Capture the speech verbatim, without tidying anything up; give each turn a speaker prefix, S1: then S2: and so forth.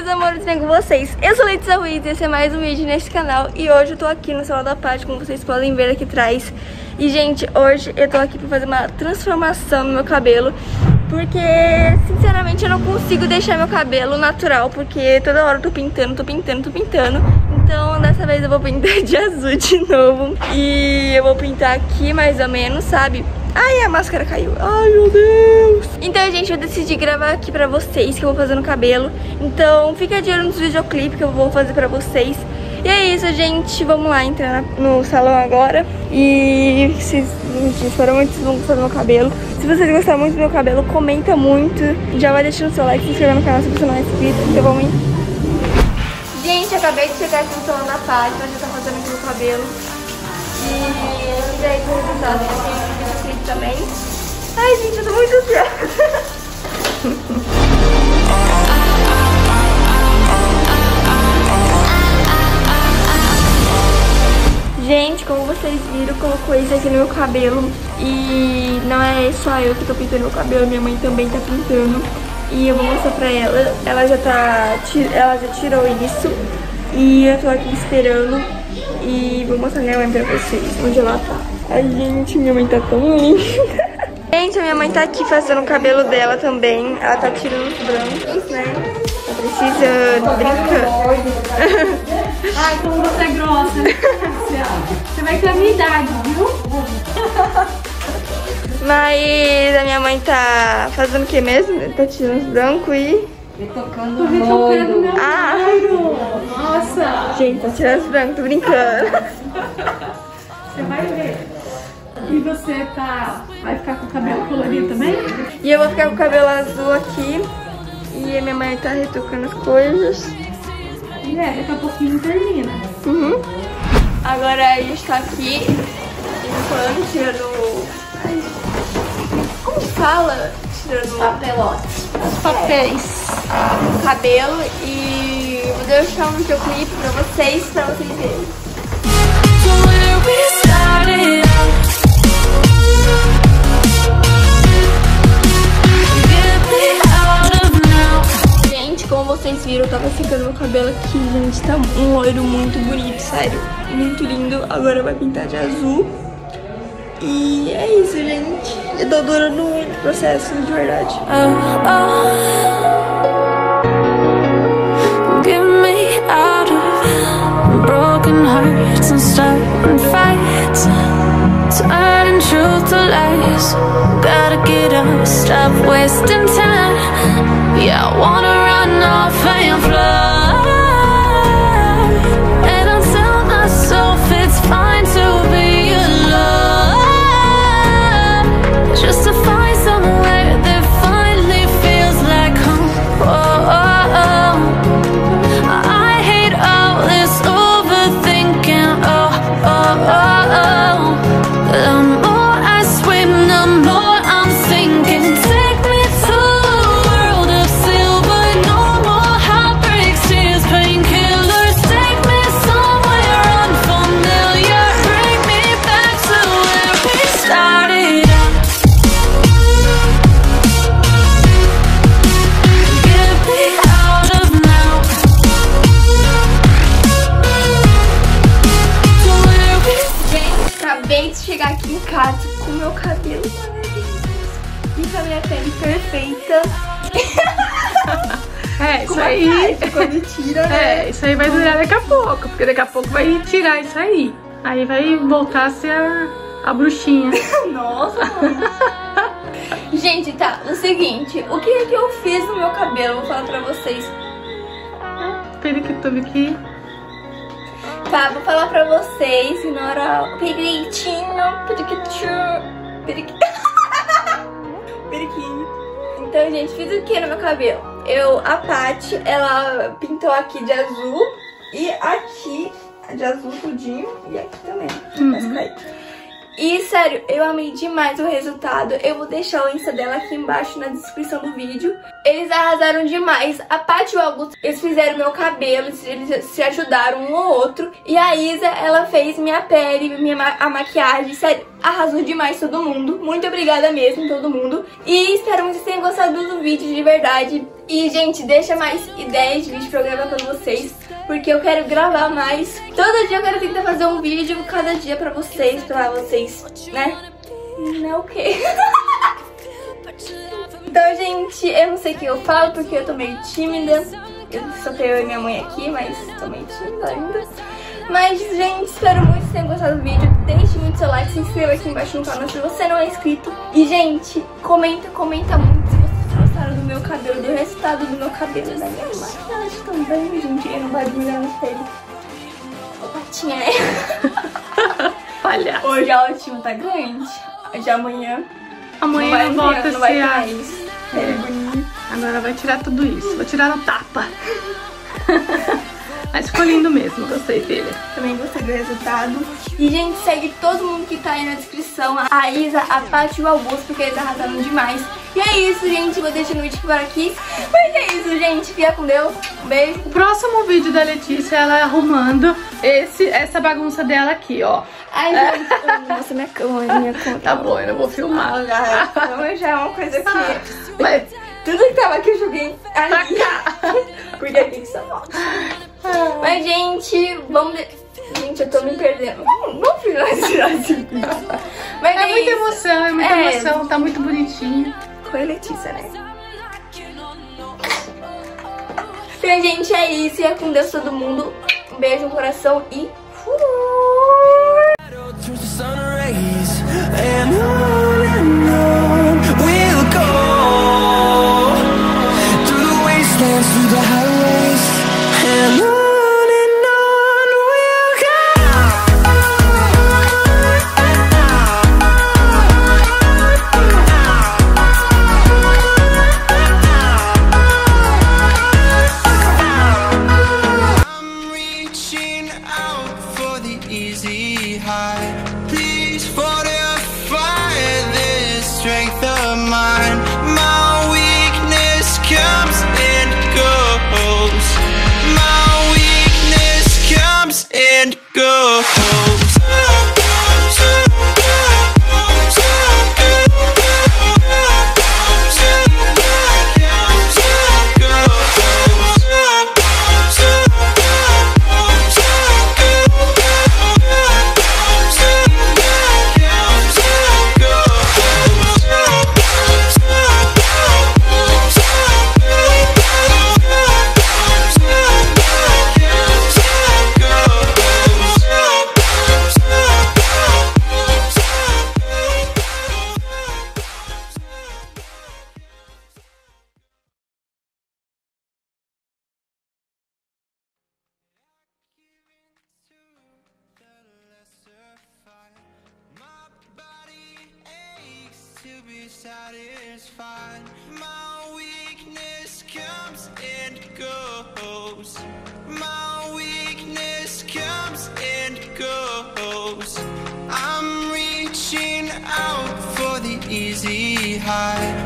S1: meus amores, bem com vocês? Eu sou Letícia Ruiz e esse é mais um vídeo nesse canal. E hoje eu tô aqui no salão da Paty, como vocês podem ver aqui atrás. E, gente, hoje eu tô aqui pra fazer uma transformação no meu cabelo, porque, sinceramente, eu não consigo deixar meu cabelo natural, porque toda hora eu tô pintando, tô pintando, tô pintando. Então, dessa vez eu vou pintar de azul de novo. E eu vou pintar aqui, mais ou menos, sabe? Ai, a máscara caiu. Ai, meu Deus. Então, gente, eu decidi gravar aqui pra vocês, que eu vou fazer no cabelo. Então, fica de olho nos videoclipes que eu vou fazer pra vocês. E é isso, gente. Vamos lá entrar no salão agora. E vocês, gente, espero muito que vocês vão gostar do meu cabelo. Se vocês gostaram muito do meu cabelo, comenta muito. Já vai deixando seu like, se inscreva no canal se você não é inscrito. Então, vamos ir. Gente, acabei de chegar aqui no salão da Paty. A gente tá fazendo aqui o cabelo. E eu já com o resultado. Eu tenho um videoclipe também. Ai, gente, eu tô muito ansiosa. Gente, como vocês viram, colocou isso aqui no meu cabelo. E não é só eu que tô pintando meu cabelo, minha mãe também tá pintando. E eu vou mostrar pra ela. Ela já tá. Ela já tirou isso. E eu tô aqui esperando. E vou mostrar minha mãe pra vocês onde ela tá. Ai, gente, minha mãe tá tão linda. Gente, a minha mãe tá aqui fazendo o cabelo dela também. Ela tá tirando os brancos, né? Tá precisando, brincando.
S2: Ai, como você é grossa. Você vai ter a minha idade, viu?
S1: Mas a minha mãe tá fazendo o que mesmo? Tá tirando os brancos e...
S2: Retocando o retocando meu
S1: ah.
S2: loiro. Nossa.
S1: Gente, tá tirando os brancos, tô brincando.
S2: Você vai ver. E você tá... vai ficar com o cabelo colorido também?
S1: E eu vou ficar com o cabelo azul aqui. E a minha mãe tá retocando as coisas.
S2: E é, daqui a pouquinho termina.
S1: Uhum. Agora a gente tá aqui limpando, tirando... Ai, como fala? Tirando
S2: Papelotes.
S1: os papéis do cabelo. E vou deixar um videoclipe pra vocês, pra vocês verem. Gente, como vocês viram, eu tava secando meu cabelo aqui, gente. Tá um loiro muito bonito, sério. Muito lindo. Agora vai pintar de azul. E é isso, gente. Eu tô adorando muito o processo, de verdade.
S3: Oh, oh. Get me out of broken hearts and starting fights, turning truth to lies. Gotta get up, stop wasting time. Yeah, I wanna run off and fly. And I'll tell myself it's fine to be alone. Just to find somewhere that finally feels like home. Oh, oh, oh. I hate all this overthinking. Oh, oh, oh, oh. The more I swim, the more I'm sinking. Take me to a world of silver. No more heartbreaks, tears, painkillers. Take me somewhere unfamiliar. Bring me back to where we started.
S1: Acabei de chegar aqui em casa com meu cabelo e com a minha pele perfeita.
S2: É, isso
S1: Com
S2: aí.
S1: cara, quando tira, né?
S2: É, isso aí vai durar daqui a pouco, porque daqui a pouco vai tirar isso aí. Aí vai voltar a ser a, a bruxinha.
S1: Nossa, mãe. Gente, tá, o seguinte, o que é que eu fiz no meu cabelo? Vou falar pra vocês.
S2: Periquitubiqui.
S1: Tá, vou falar pra vocês na hora. Periquitinho, periquitinho, periquitinho. Periquinho. Então, gente, fiz o que no meu cabelo? Eu, a Paty, ela pintou aqui de azul e aqui de azul tudinho e aqui também.
S2: Uhum.
S1: Vai cair. E, sério, eu amei demais o resultado. Eu vou deixar o Insta dela aqui embaixo na descrição do vídeo. Eles arrasaram demais. A Paty e o Augusto, eles fizeram meu cabelo, eles se ajudaram um ao outro. E a Isa, ela fez minha pele, minha ma a maquiagem. Sério, arrasou demais todo mundo. Muito obrigada mesmo, todo mundo. E espero muito que vocês tenham gostado do vídeo de verdade. E, gente, deixa mais ideias de vídeo pra eu gravar pra vocês, porque eu quero gravar mais. Todo dia eu quero tentar fazer um vídeo cada dia pra vocês, pra vocês, né? Não o quê? Então, gente, eu não sei o que eu falo, porque eu tô meio tímida. Eu só tenho eu e minha mãe aqui, mas tô meio tímida ainda. Mas, gente, espero muito que vocês tenham gostado do vídeo. Deixe muito seu like, se inscreva aqui embaixo no canal se você não é inscrito. E, gente, comenta, comenta muito se vocês gostaram do meu cabelo, do resultado do meu cabelo, da minha maquiagem também, gente. Eu não vai admirar no espelho. Ô, patinha, né?
S2: Palhaço.
S1: Hoje a autoestima tá grande. Hoje amanhã...
S2: Amanhã não volta a ser a...
S1: É bonito.
S2: Agora vai tirar tudo isso. Vou tirar no tapa. Mas ficou lindo mesmo, gostei dele.
S1: Também gostei do resultado. E, gente, segue todo mundo que tá aí na descrição. A Isa, a Paty e o Augusto, porque eles arrasaram demais. E é isso, gente. Vou deixar o vídeo por aqui. Mas é isso, gente. Fica com Deus. Um beijo.
S2: O próximo vídeo da Letícia, ela arrumando esse, essa bagunça dela aqui, ó.
S1: Ai, gente. Nossa, minha cama, minha conta.
S2: Tá bom, eu não vou filmar.
S1: Ah, já, a cama já é uma coisa que...
S2: Ah, mas...
S1: Tudo que tava aqui eu joguei ali. Porque aqui que só volta. Mas, gente, vamos... De... Gente, eu tô me perdendo. Vamos, vamos finalizar esse vídeo. Mas
S2: é,
S1: é
S2: muita
S1: isso.
S2: emoção, é muita
S1: É.
S2: emoção. Tá muito bonitinho.
S1: Com a Letícia, né? Então, gente, é isso. E é com Deus todo mundo. Um beijo no coração e fui!
S4: easy high. Please fortify this strength of mine. My weakness comes and goes. My weakness comes and goes. Satisfied. My weakness comes and goes. My weakness comes and goes. I'm reaching out for the easy high.